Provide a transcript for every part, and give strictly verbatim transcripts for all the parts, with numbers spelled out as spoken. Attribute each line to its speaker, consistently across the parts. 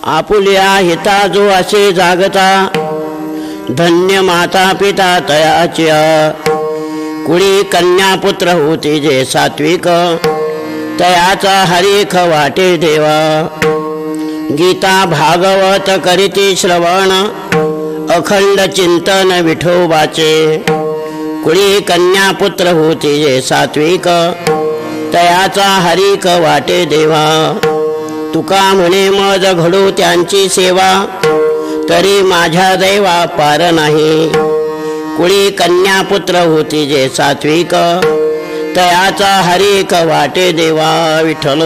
Speaker 1: आपुल्या हिता जो असे जागता धन्य माता पिता तयाच्या कुळी कन्या पुत्र होती जे सात्विक तयाचा हरिख वाटे देवा गीता भागवत करीती श्रवण अखंड चिंतन विठोबाचे कुळी कन्या पुत्र होती जे सात्विक तयाचा हरिख वाटे देवा तुका म्हणे मज घडू त्यांची सेवा तरी माझ्या दैवा पार नाही कुळी कन्या पुत्र होती जे सात्विक तयाचा हरिक वाटे देवा विठ्ठल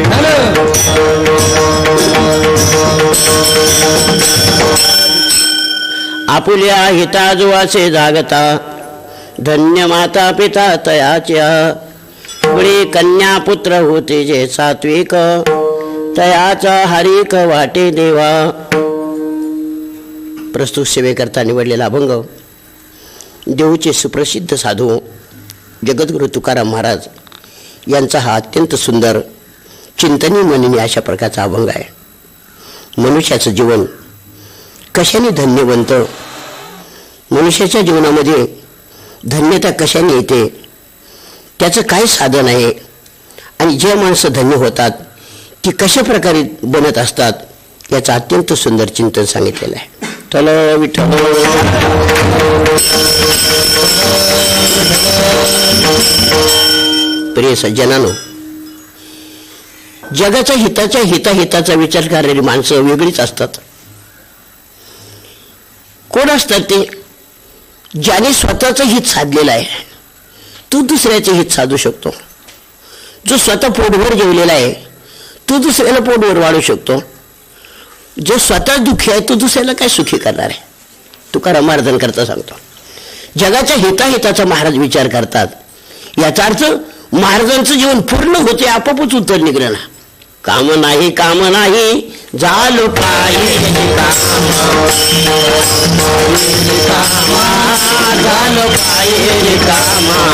Speaker 1: आपुल्या हिता जो असे जागता धन्य माता पिता तयाच्या कुळी कन्या पुत्र होते जे सात्विक तयाचा हरिक वाटे देवा. प्रस्तुत सेवेकरता निवडलेला अभंग देऊचे सुप्रसिद्ध साधू जगद्गुरु तुकाराम महाराज यांचा हा अत्यंत सुंदर चिंतनीय मननी अशा प्रकारचा अभंग आहे. मनुष्याचं जीवन कशाने धन्य बनतं, मनुष्याच्या जीवनामध्ये धन्यता कशाने येते, त्याचं काय साधन आहे आणि जे माणसं धन्य होतात ती कशा प्रकारे बनत असतात याचं अत्यंत सुंदर चिंतन सांगितलेलं आहे. चल विठ्ठल. प्रिय सज्जनानो, जगाच्या हिताच्या हिताहिताचा विचार करणारी माणसं वेगळीच असतात. कोण असतात ते? ज्याने स्वतःचं हित साधलेलं आहे तो दुसऱ्याचे हित साधू शकतो. जो स्वतः पोटभर जेवलेला आहे तो दुसऱ्याला पोटभर वाढू शकतो. जो स्वतः दुःखी आहे तो दुसऱ्याला काय सुखी करणार आहे. तुकाराम महाराजां करता सांगतो, जगाच्या हिताहिताचा महाराज विचार करतात. याचा अर्थ महाराजांचं जीवन पूर्ण होते, आपोआपच उत्तर निघलं ना. काम नाही काम नाही झालो काय झालो काय कामा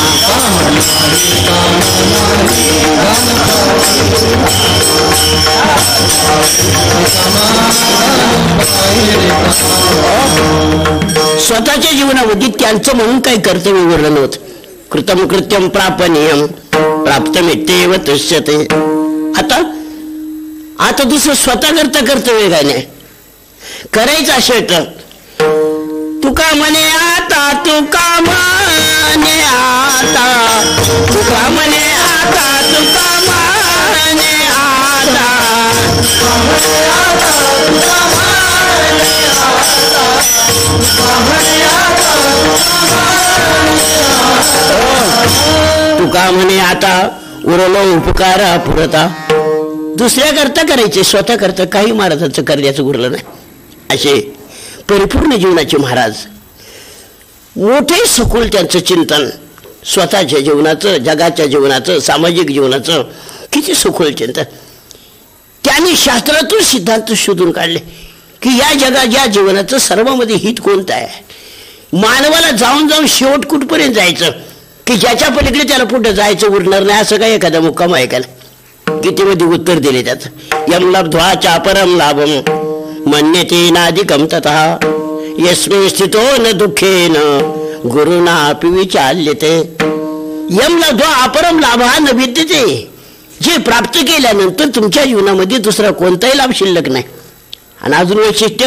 Speaker 1: स्वतःच्या जीवनामध्ये त्यांचं म्हणून काही कर्तव्य उरलं नव्हतं. कृतम कृत्यम प्रापनीयम प्राप्तमित्येव तुष्यते. आता आता दुसरं स्वतः करता कर्तव्य काय नाही करायचं असेल तर तुका म्हणे आता तुका म्हणे आता तुका म्हणे आता तुका म्हणे आता तुका म्हणे आता उरलो उपकारा पुरता. दुसऱ्या करता करायचे, स्वतः करता काही महाराजांचं करण्याचं उरलं नाही. असे परिपूर्ण जीवनाचे महाराज, मोठे सखोल त्यांचं चिंतन, स्वतःच्या जीवनाचं, जगाच्या जीवनाचं, सामाजिक जीवनाचं किती सखोल चिंतन. त्यांनी शास्त्रातून सिद्धांत शोधून काढले की या जगात या जीवनाचं सर्वांमध्ये हित कोणतं आहे. मानवाला जाऊन जाऊन शेवट कुठपर्यंत जायचं की ज्याच्या पलीकडे त्याला पुढे जायचं उरणार नाही, असं काय एखादा मुक्काम आहे का? गीतेमध्ये उत्तर दिले त्याचं. यम लब्ध्वा परम लाभम मन्यते नाधिकम तथा यस्मिन् स्थितो न दुःखेन गुरुना अपि विचाल्यते. यम लब्ध्वा अपरम लाभः न विद्यते. जे प्राप्त केल्यानंतर तुमच्या जीवनामध्ये दुसरा कोणताही लाभ शिल्लक नाही. आणि अजून वैशिष्ट्य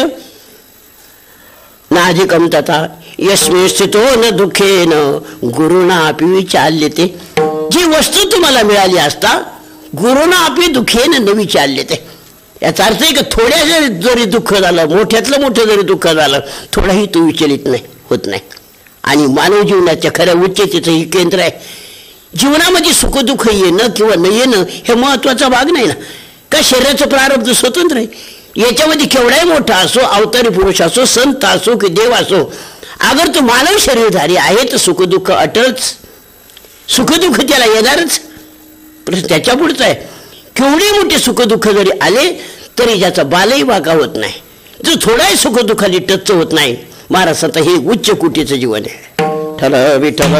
Speaker 1: नाधिकम तथा यस्मिन् स्थितो न दुःखेन गुरुना अपि विचाल्यते. जी वस्तू तुम्हाला मिळाली असता गुरुना आपली दुःखेन न विचारले. याचा अर्थ आहे की थोड्या जरी जरी दुःख झालं, मोठ्यातलं मोठं जरी दुःख झालं, थोडाही तो विचलित नाही होत नाही. आणि मानव जीवनाच्या खऱ्या उच्चतेचं ही केंद्र आहे. जीवनामध्ये सुखदुःख येणं किंवा न येणं हे महत्वाचा भाग नाही ना. का शरीराचं प्रारब्ध स्वतंत्र आहे. याच्यामध्ये केवढाही मोठा असो, अवतारी पुरुष असो, संत असो की देव असो, अगर तो मानव शरीरधारी आहे तर सुखदुःख अटळच. सुखदुःख त्याला येणारच. त्याच्या पुढचं आहे केवढे मोठे सुखदुःख जरी आले तरी ज्याचा बालही बाका होत नाही, जो थोडाही सुखदुःखाली टच होत नाही. महाराष्ट्रात हे उच्च कुटीचं जीवन आहे. ठल विठ्ठल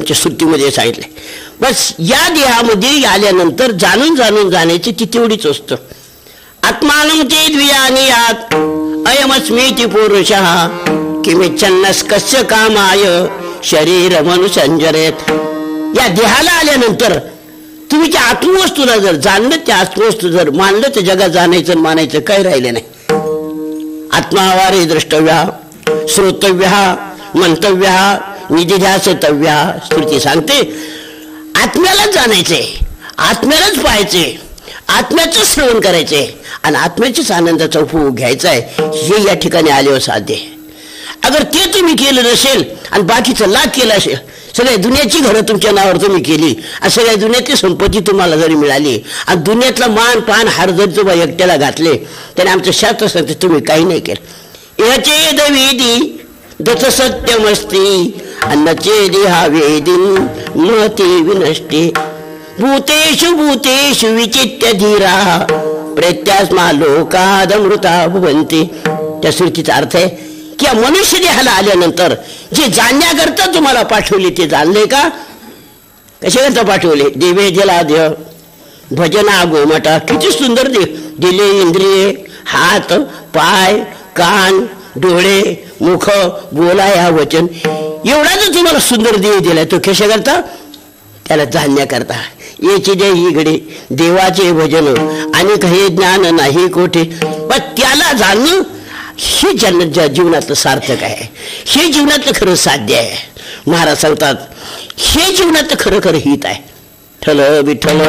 Speaker 1: आमच्या सुट्टीमध्ये सांगितले. बस या देहामध्ये आल्यानंतर जाणून जाणून जाण्याची ती तेवढीच असतं. आत्मानं ते द्विजानियात अयमस्मीति पुरुषः किमिच्छन्नस् कस्य कामाय शरीर मनुसंजरेत. या देहाला आल्यानंतर तुम्ही त्या आत्मवस्तूला जर जाणलं, त्या आत्मवस्तू जर मानलं, तर जगात जाणायचं मानायचं काही राहिलं नाही. आत्मावारे द्रष्टव्या श्रोतव्या मंतव्या निधिध्यासतव्या. स्मृती सांगते आत्म्यालाच जाणायचंय, आत्म्यालाच पाहायचंय, आत्म्याचं श्रवण करायचंय आणि आत्म्याच्याच आनंदाचा उपभोग घ्यायचा आहे. हे या ठिकाणी आल्यावर साध्य आहे. अगर ते तुम्ही केलं नसेल आणि बाकीचं लाख केलं असेल, सगळ्या दुनियाची घरं तुमच्या नावावर तुम्ही केली आणि सगळ्या दुनियातली संपत्ती तुम्हाला जरी मिळाली आणि दुनियातला मान पान हार जरी तुम्हाला एकट्याला घातले, त्याने आमचं शास्त्र सांगते तुम्ही काही नाही केलं. याचेद वेदी दच सत्यमस्ती अन्नचेदी हा वेदीन महती विनष्टी भूतेषु भूतेषु विचित्य धीरा प्रत्यास्मा लोकादमृता भवन्ति. त्या श्रुतीचा अर्थ आहे की मनुष्य देहाला आल्यानंतर जे जाणण्याकरता तुम्हाला पाठवले ते जाणले का? कशाकरता पाठवले? देवे जलाद्य भजना गोमटा. किती सुंदर देव दिले. इंद्रिये, हात, पाय, कान, डोळे, मुख, बोलाया वचन, एवढा जर तुम्हाला सुंदर देव दिलाय तो कशाकरता? त्याला जाणण्याकरता. याची जय इकडे देवाचे भजन आणि काही ज्ञान नाही कोठे. पण त्याला जाणणं हे ज्या जीवनातलं सार्थक आहे, हे जीवनातलं खरं साध्य आहे. महाराज सांगतात हे जीवनातलं खरं खरं हित आहे. ठल विठ्ठल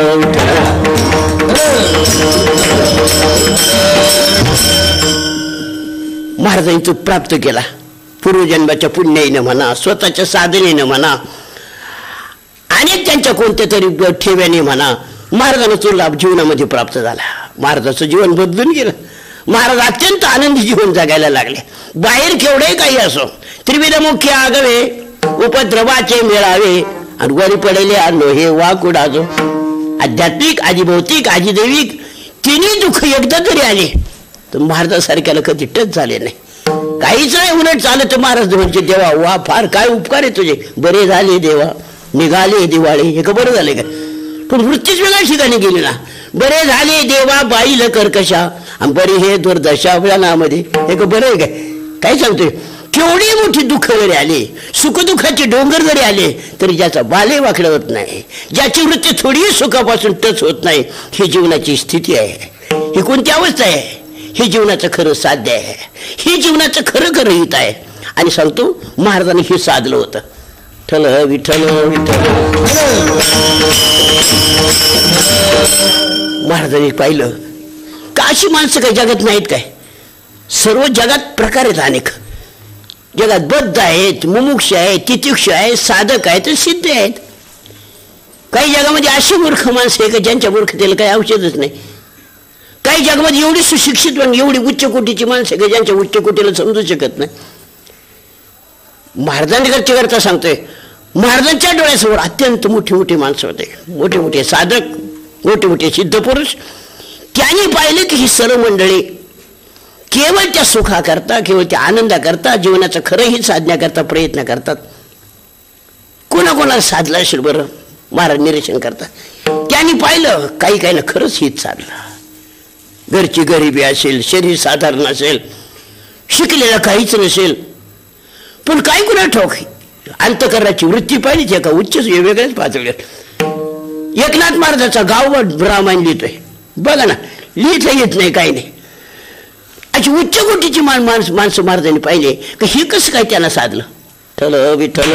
Speaker 1: महाराजांनी तो प्राप्त केला. पूर्वजन्माच्या पुण्याईनं म्हणा, स्वतःच्या साधनेनं म्हणा, अनेक त्यांच्या कोणत्या तरी ठेव्याने म्हणा, महाराजांना तो लाभ जीवनामध्ये प्राप्त झाला. महाराजाचं जीवन बदलून गेलं. महाराज अत्यंत आनंदी जीवन जगायला लागले. बाहेर केवढे काही असो, त्रिविध मुख्य आगवे उपद्रवाचे मेळावे आणि वरी पडेले आणो हे वाकुडाजो. आध्यात्मिक आधी भौतिक आधी दैविक तिन्ही दुःख एकदा तरी आले तर महाराजासारख्याला कधी टच झाले नाही. काहीच नाही उलट चालत. महाराज म्हणजे देवा वा फार काय उपकार आहे तुझे, बरे झाले देवा, निघाले दिवाळी. हे का बरं झाले का? पण वृत्तीच वेगळ्या ठिकाणी गेली ना. बरे झाले देवा बाईल कर्कशा आणि बरे हे दुर्दशा नामध्ये. हे का बरं आहे काय? काय सांगतोय? केवढी मोठी दुःख जरी आले, सुखदुःखाचे डोंगर जरी आले तरी ज्याचा बाले वाकडं होत नाही, ज्याची वृत्ती थोडी सुखापासून टच होत नाही, ही जीवनाची स्थिती आहे. ही कोणती अवस्था आहे? हे जीवनाचं खरं साध्य आहे. हे जीवनाचं खरं खरं हित आहे. आणि सांगतो महाराजांनी हे साधलं होतं. ठल विठ्ठल विठ्ठल. महाराजांनी पाहिलं का अशी माणसं काही जगात नाहीत काय? सर्व जगात प्रकार आहेत अनेक. जगात बद्ध आहेत, मुमुक्ष आहेत, तितिक्ष आहेत, साधक आहेत, सिद्ध आहेत. काही जगामध्ये अशी मूर्ख माणसं आहे का ज्यांच्या मूर्खतेला काही औषधच नाही. काही जगामध्ये एवढी सुशिक्षित आणि एवढी उच्च कोटीची माणसं आहे का ज्यांच्या उच्च कोटीला समजू शकत नाही. महाराजांकडचे करता सांगतोय, महाराजांच्या डोळ्यासमोर अत्यंत मोठी मोठी माणसं होते, मोठे मोठे साधक, मोठे मोठे सिद्ध पुरुष. त्यांनी पाहिलं की ही सर्व मंडळी केवळ त्या सुखाकरता, केवळ त्या आनंदाकरता, जीवनाचं खरंही साधण्याकरता प्रयत्न करतात. कोणाकोणाला साधलं असेल बरं? महाराज निरीक्षण करतात. त्यांनी पाहिलं काही काही ना खरंच हित साधलं. घरची गरिबी असेल, शरीर साधारण असेल, शिकलेलं काहीच नसेल, पण काय कुणा ठाऊक अंतकरणाची वृत्ती पाहिजे एका उच्च वेगळ्याच पातळीवर. एकनाथ महाराजाचा गावभर रामायण लिहितोय. बघा ना, लिहिता येत नाही काही नाही. अशी उच्च कोटीची मान माणसं माणसं महाराजांनी पाहिले की हे कसं काय त्यांना साधलं. ठल विठ्ठल.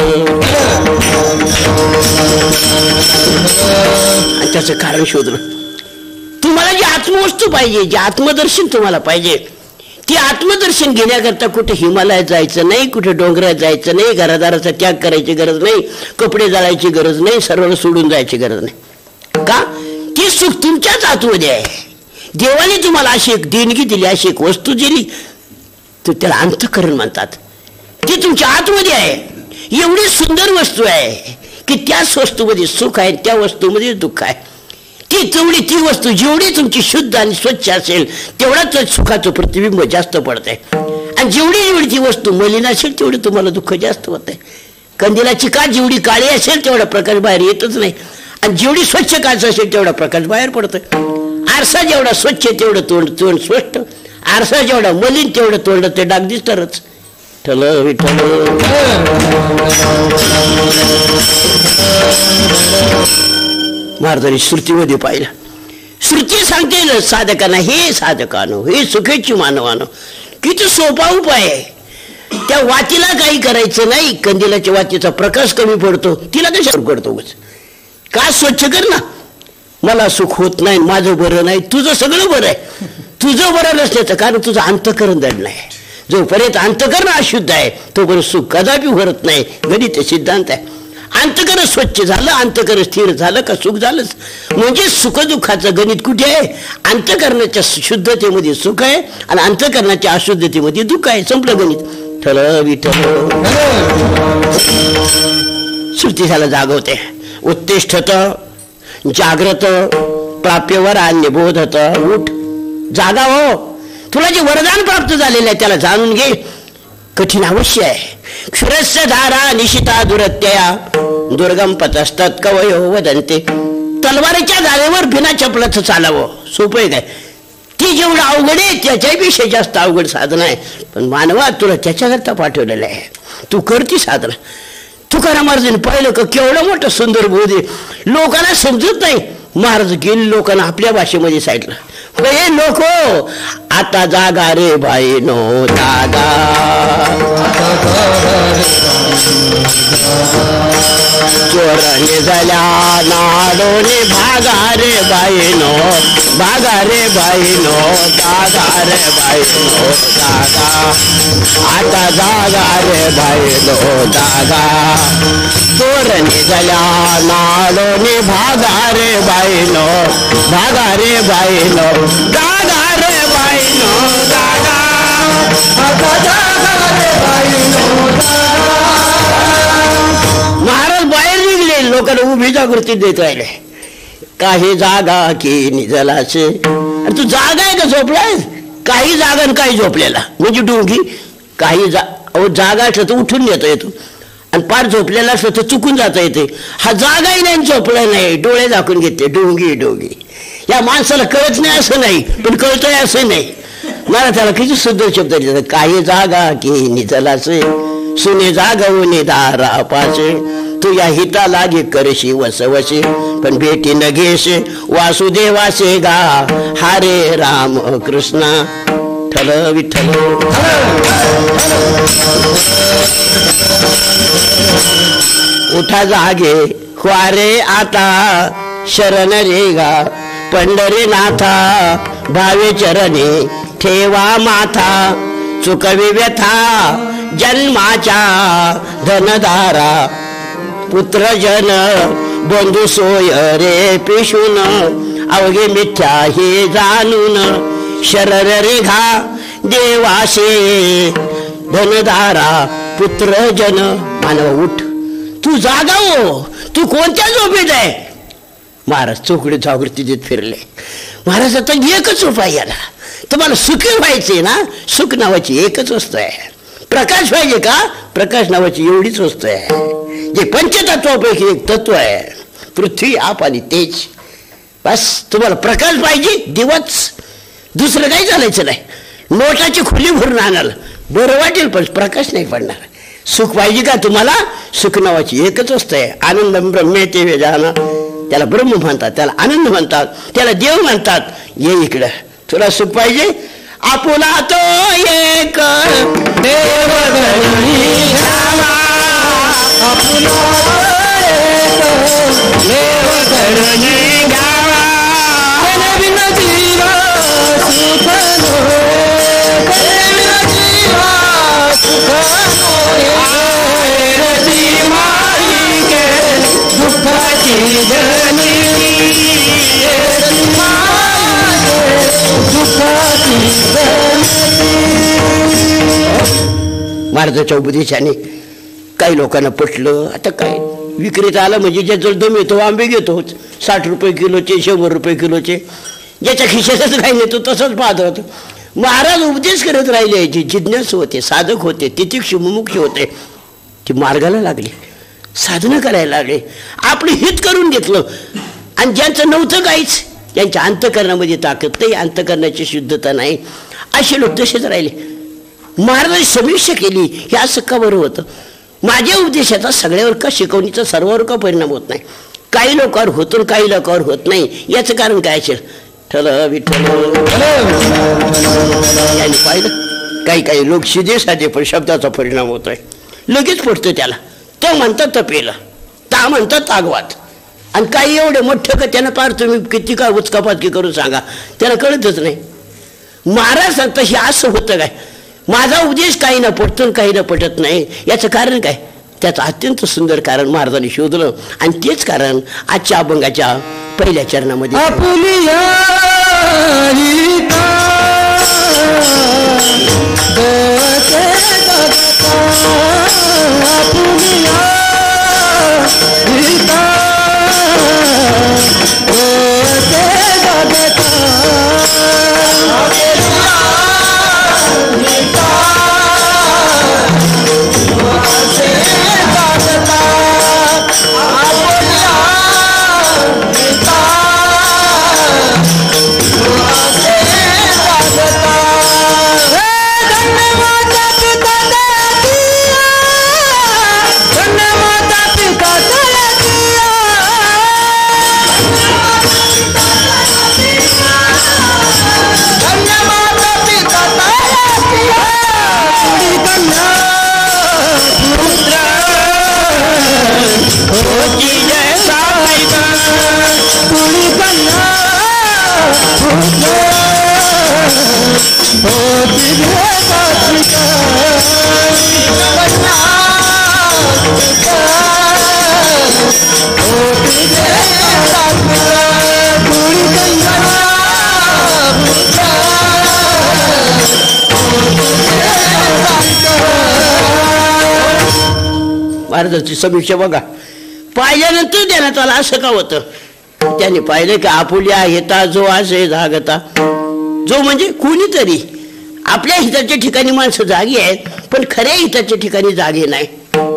Speaker 1: आणि त्याचं कारण शोधलं. तुम्हाला जी आत्मवस्तू पाहिजे, जे आत्मदर्शन तुम्हाला पाहिजे, ती आत्मदर्शन घेण्याकरता कुठे हिमालयात जायचं नाही, कुठे डोंगरात जायचं नाही, घरादाराचा त्याग करायची गरज नाही, कपडे जाळायची गरज नाही, सर्व सोडून जायची गरज नाही. का? ती सुख तुमच्याच आतमध्ये आहे. देवाने तुम्हाला अशी एक देणगी दिली, अशी एक वस्तू दिली, तर त्याला अंतःकरण म्हणतात. ती तुमच्या आतमध्ये आहे. एवढी सुंदर वस्तू आहे की त्याच वस्तूमध्ये सुख आहे, त्या वस्तूमध्ये दुःख आहे. ती तेवढी ती वस्तू जेवढी तुमची शुद्ध आणि स्वच्छ असेल तेवढाच सुखाचं प्रतिबिंब जास्त पडतंय. आणि जेवढी जेवढी ती वस्तू मलिन असेल तेवढी तुम्हाला दुःख जास्त होत आहे. कंदिलाची काच जेवढी काळी असेल तेवढा प्रकाश बाहेर येतच नाही, आणि जेवढी स्वच्छ काच असेल तेवढा प्रकाश बाहेर पडतोय. आरसा जेवढा स्वच्छ तेवढं तोंड तोंड स्पष्ट, आरसा जेवढा मलिन तेवढं तोंड ते डाग दिसतातच. ठल विठ्ठल. महाराजांनी श्रुतीमध्ये पाहिलं, श्रुती सांगते साधकांना, हे साधकानो, हे सुखेची मानवानो, किती सोपा उपाय आहे. त्या वातीला काही करायचं नाही, कंदिलाच्या वातीचा प्रकाश कमी पडतो, तिला कशावर करतो? का स्वच्छ कर ना. मला सुख होत नाही, माझं बरं नाही, तुझं सगळं बरं आहे. तुझं बरं नसल्याचं कारण तुझं अंतःकरण दडलं आहे. जोपर्यंत अंतःकरण अशुद्ध आहे तोपर्यंत सुख कदापि भरत नाही. गणित सिद्धांत आहे. अंतःकरण स्वच्छ झालं, अंतःकरण स्थिर झालं का सुख झालंच. म्हणजे सुखदुःखाचं गणित कुठे आहे? अंतःकरणाच्या शुद्धतेमध्ये सुख आहे आणि अंतःकरणाच्या अशुद्धतेमध्ये दुःख आहे. संपलं गणित. ठल विठ्ठल. श्रुती झालं जागवते. उत्तिष्ठत जाग्रत प्राप्यवर अन्य बोधत. उठ, जागा हो. तुला जे वरदान प्राप्त झालेलं आहे त्याला जाणून घे. कठीण अवश्य आहे. क्षुरस्य धारा निशिता दुरत्यया दुर्गम पतस्तत कवयो वदंते. तलवारीच्या जागेवर बिना चपलाचं चालावं सोपं आहे काय? ती जेवढं अवघड आहे त्याच्यापेक्षा जास्त अवघड साधना आहे. पण मानवा तुला त्याच्याकरता पाठवलेलं आहे, तू करती साधना. तुकाराम महाराजांनी पाहिलं का केवढं मोठं सुंदर बोध आहे. लोकांना समजत नाही. महाराज गेले लोकांना आपल्या भाषेमध्ये सांगितलं, हे लोक आता जागा रे बाई नो जागा. चोरणे झाल्या नाडोने भागा रे बाई नो, भागा रे बाई नो, जागा रे बाई नो जागा. आता जागा रे बाई नो जागा. चोरणे झाल्या नाडोने भागा रे बाई नो, भागा रे बाई नो, जागा रे बाई नो जागा. आता जागा रे बाई नो जागा. महाराज बाहेर निघले, लोकांना उभी जागृती देत राहिले. काही जागा की निजलाचे. तू जागा आहे का झोपलाय? काही जागा आणि काही झोपलेला म्हणजे डोंगी. काही जा अहो जागा असलं तर उठून येता येतो आणि पार झोपलेला असलं तर चुकून जाता येते. हा जागाही नाही झोपला नाही, डोळे झाकून घेते. डोंगी डोंगी. या माणसाला कळत नाही असं नाही, पण कळतंय असं नाही. मला त्याला किती सुंदर शब्द दिले. काही जागा की निजलाचे सुने जागवणे दारा पाचे. तू या हिता लागे करशी वसवशे पण भेटी न घेशे वासुदेवासे गा. हरे राम कृष्णा. ठल विठ्ठल. उठा जागे वारे आता शरण रे गा. पंढरी नाथा भावे चरणे ठेवा माथा. चुकवी व्यथा जन्माच्या धनधारा. पुत्रजन बंधू सोय रे पिशून. अवघे मिथ्या हे जाणून शरण रे घा देवाशे धनधारा. पुत्रजन. मानव उठ, तू जागा हो. तू कोणत्या झोपेत आहे? महाराज चौकडे जागृती देत फिरले. महाराज आता एकच उपाय याला. तुम्हाला सुखी व्हायचे ना, सुख नावाची एकच वस्तू आहे. प्रकाश पाहिजे का? प्रकाश नावाची एवढीच वस्तू आहे. जे पंचतत्वापैकी एक तत्व आहे, पृथ्वी आप आणि तेज. बस तुम्हाला प्रकाश पाहिजे, दिवस. दुसरं काही चालायचं नाही. नोटाची खुली भरून आणाल बरं वाटेल पण प्रकाश नाही पडणार. सुख पाहिजे का तुम्हाला? सुख नावाची एकच वस्तू आहे. आनंद ब्रह्मेते वेदाना. त्याला ब्रह्म म्हणतात, त्याला आनंद म्हणतात, त्याला देव म्हणतात. ये इकडं. तुला सुख पाहिजे? आपुला तो एक देव घरी घ्यावा. आपुला एक देव घरी घ्यावा. नवीन जीवा सुख नोहे. नवीन जीवा सुख नोहे. रची माईके दुःखाची जनी. महाराजांच्या उपदेशाने काही लोकांना पटलं. आता काय विक्रेता आला म्हणजे ज्याचा दम येतो आंबे घेतो. साठ रुपये किलोचे, शंभर रुपये किलोचे. ज्याच्या खिशातच काही नेतो तसंच पाहत राहतो. महाराज उपदेश करत राहिले. जे जिज्ञासू होते, साधक होते, तितिक्षु मुमुक्षु होते, ती मार्गाला लागली. साधनं करायला लागले, आपलं हित करून घेतलं. आणि ज्यांचं नव्हतं काहीच, ज्यांच्या अंतकरणामध्ये ताकद नाही, अंतकरणाची शुद्धता नाही, असे लोक तसेच राहिले. महाराजांनी समीक्षा केली, हे असं का बरं होतं? माझ्या उपदेशाचा सगळ्यावर का, शिकवणीचा सर्वांवर का परिणाम होत नाही? काही लोकांवर होतो, काही लोकांवर होत नाही. याचं कारण काय असेल? ठल विठ्ठल यांनी पाहिलं, काही काही लोक शिदे साधे पण शब्दाचा परिणाम होतोय, लगेच पडतो त्याला. तो म्हणतात तपेला, ता म्हणतात तागवात. आणि काही एवढे मोठं का त्यानं पार तुम्ही किती काय उचकापाचकी करून सांगा, त्याला कळतच नाही. महाराज सांगता हे असं होतं काय? माझा उपदेश काही ना पटतो, काही ना पटत नाही. याचं कारण काय? त्याचं अत्यंत सुंदर कारण महाराजांनी शोधलं. आणि तेच कारण आजच्या अभंगाच्या पहिल्या चरणामध्ये महाराजांची समीक्षा बघा. पाहिल्यानंतर त्यानं त्याला असं का होतं? त्याने पाहिलं की आपुल्या हिता जो असे जागता, जो म्हणजे कोणीतरी आपल्या हिताच्या ठिकाणी माणसं जागी आहेत, पण खऱ्या हिताच्या ठिकाणी जागे नाही.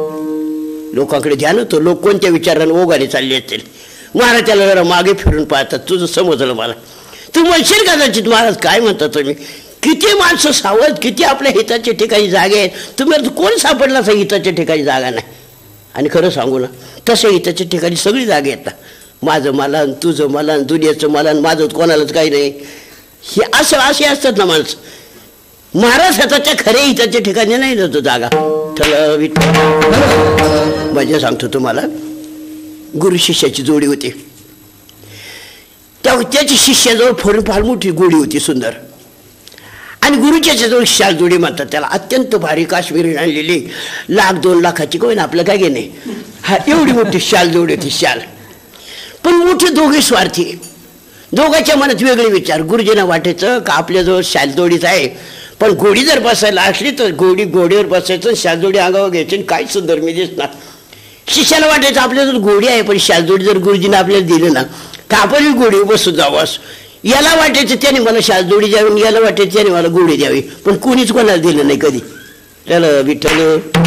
Speaker 1: लोकांकडे ध्यान होतं, लोक कोणत्या विचाराने ओघाने चालले असतील. महाराज त्याला जरा मागे फिरून पाहतात. तुझं समजलं मला. तू म्हणशील कदाचित महाराज काय म्हणता तुम्ही, किती माणसं सावध, किती आपल्या हिताच्या ठिकाणी जागे आहेत. तुम्ही कोण सापडला असं हिताच्या ठिकाणी जागा नाही? आणि खरं सांगू ना, तसं हिताच्या ठिकाणी सगळी जागे आहेत ना. माझं मला, तुझं मला, दुनियाचं मला, माझं कोणालाच काही नाही, हे असं असे असतात ना माणसं. महाराज स्वतःच्या खऱ्या हिताच्या ठिकाणी नाही जातो जागा. ठल विठ्ठल म्हणजे सांगतो तुम्हाला, गुरु शिष्याची जोडी होती. त्या त्याची शिष्याजवळ फोडून फार मोठी गोडी होती, सुंदर. आणि गुरुच्या जवळ शाल जोडी म्हणतात त्याला. अत्यंत भारी काश्मीरी आणलेली, लाख दोन लाखाची कोण आपलं काय घेणे, हा एवढी मोठी शाल जोडी होती, शाल. पण मोठे दोघे स्वार्थी, दोघांच्या मनात वेगळे विचार. गुरुजींना वाटायचं का आपल्याजवळ शाल जोडीच आहे, पण घोडी जर बसायला असली तर घोडी घोडीवर बसायचं, शाल जोडी अंगावर घ्यायची, काय सुंदर मी दिसणार. शिष्याला वाटायचं आपल्याजवळ घोडी आहे, पण शाल जोडी जर गुरुजीने आपल्याला दिली ना, तर आपण घोडी बसून जावं. याला वाटायचं त्याने मला शाल जोडी द्यावी, याला वाटायचं त्याने मला गोडी द्यावी, पण कोणीच कोणाला दिलं नाही कधी. त्याला विठ्ठल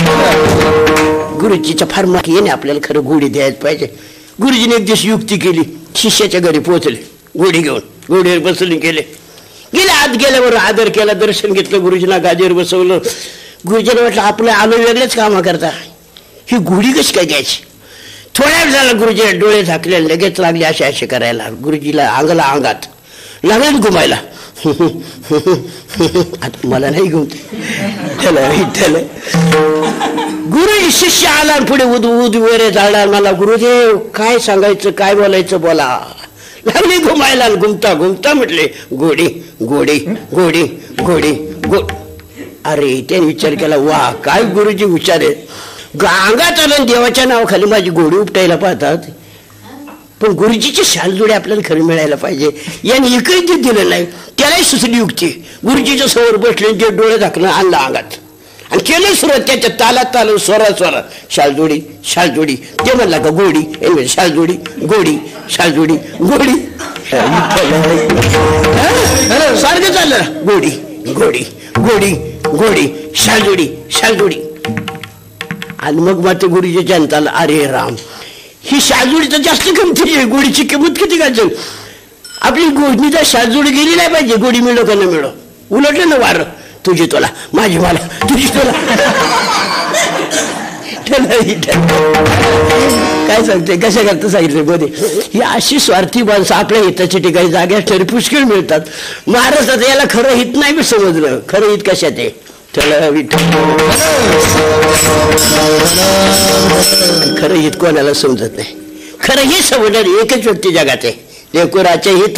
Speaker 1: गुरुजीच्या फार मागे येणे, आपल्याला खरं गोडी द्यायला पाहिजे. गुरुजीने एक दिवस युक्ती केली. शिष्याच्या घरी पोहोचले, गोडी घेऊन गोडीवर बसवून गेले. गेले आत गेल्यावर आदर केला, दर्शन घेतलं, गुरुजींना गादीवर बसवलं. गुरुजीला वाटलं आपलं आलो वेगळेच कामं करता, ही गोडी कशी काय द्यायची. थोड्या वेळ झाला गुरुजीला डोळे झाकले, लगेच लागले असे असे करायला. गुरुजीला अंगाला अंगात लागले घुमायला. आता मला नाही घुमते. गुरु शिष्य आला पुढे उद उद वगैरे झाला. मला गुरुदेव काय सांगायचं, काय बोलायचं बोला. लागली घुमायला. घुमता घुमता म्हटले गोडी गोडी गोडी गोडी गोड. अरे त्याने विचार केला, वा काय गुरुजी हुशार आहे. अंगात आलं देवाच्या नावाखाली माझी गोडी उपटायला पाहतात. पण गुरुजीची शालजोडी आपल्याला खरी मिळायला पाहिजे. याने एकही दिलं नाही. त्यालाही सुचली युक्ती. गुरुजीच्या समोर बसले, ते डोळे झाकलं, आणलं अंगात आणि केलं सुरुवात. त्याच्या तालात ताल स्वरा स्वरा शालजोडी शालजोडी. ते म्हणला का गोडी, शालजोडी गोडी शालजोडी गोडी. सारखं चाललं, गोडी गोडी गोडी गोडी शालजोडी शालजोडी. आणि मग मात्र गुरुजी जनताला अरे राम ही शाजूडी तर जास्त किमतीची आहे, गोडीची किंमत किती घालतो आपली गोडणी तर शाजूडी गेली नाही पाहिजे, गोडी मिळो का न मिळो, उलटलं ना वार तुझी तुला माझी मला तुझी तुला काय सांगते कशा करता सांगितलं मध्ये ही अशी स्वार्थी माणसं आपल्या हिताच्या ठिकाणी जाग्या तरी पुष्कळ मिळतात. महाराष्ट्रात याला खरं हित नाही मी समजलं, खरं हित कशात आहे चला विठ्ठल खरं हित कोणाला समजत नाही. खरं हे समजणार एकच व्यक्ती जगात आहे, लेकुराचे हित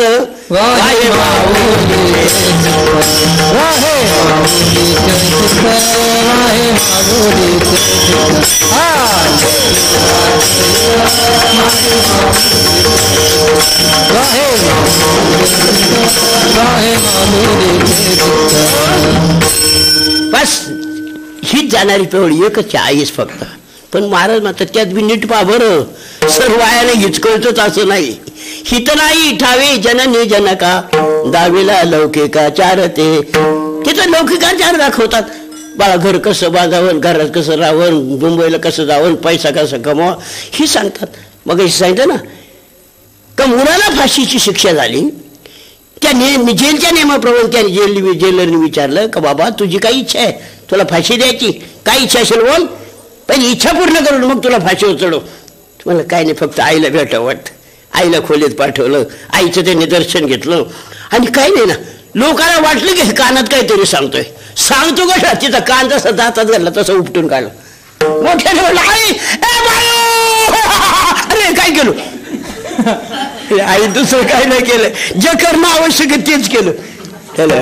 Speaker 1: बस हीच जाणारी पेवळी एकच आईच फक्त. पण महाराज मात्र त्यात बी नीट पा बरं सर्व आयाला हिचकळतच असं नाही. हित नाही ठावे जननी जनका दावीला लौकिका चारते, तिथं लौकिका चार दाखवतात. बाळा घर कसं बांधावं, घरात कसं राहावं, मुंबईला कसं जावं, पैसा कसा कमावा ही सांगतात. मग हे सांगितलं ना का मुलाला फाशीची शिक्षा झाली, त्या ने जेलच्या नियमाप्रमाणे त्या जेल जेलरने विचारलं का बाबा तुझी काय इच्छा आहे, तुला फाशी द्यायची काय इच्छा असेल बोल, पहिली इच्छा पूर्ण करून मग तुला फाशीवर चढव. मला काय नाही फक्त आईला भेटावं वाटतं. आईला खोलीत पाठवलं, आईचं त्यांनी दर्शन घेतलं आणि काही नाही ना लोकांना वाटलं की कानात काहीतरी सांगतोय. सांगतो कशा तिचा कान जसा दातात घातला तसं उपटून काढलं. मोठ्याने म्हणलं आई अरे काय केलं, आई दुसरं काही नाही केलं, जे करणं आवश्यक आहे तेच केलं. त्याला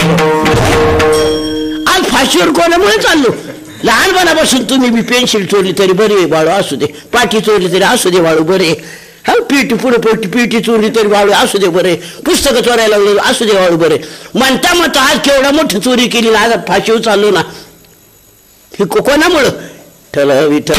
Speaker 1: आज फाशीवर कोणामुळे चाललो. लहानपणापासून तुम्ही बी पेन्सिल चोरली तरी बरे बाळू असू दे, पाठी चोरली तरी असू दे बाळू बरे, हा पीठ पुढे पोटी पिठी चोरली तरी बाळू असू दे बरे, पुस्तकं चोरायला लागलो असू दे बाळू बरे. म्हणता म्हणता आज केवढा मोठी चोरी केली ना, आज फाशीवर चाललो ना, हे कोणामुळं ठल विठ्ठल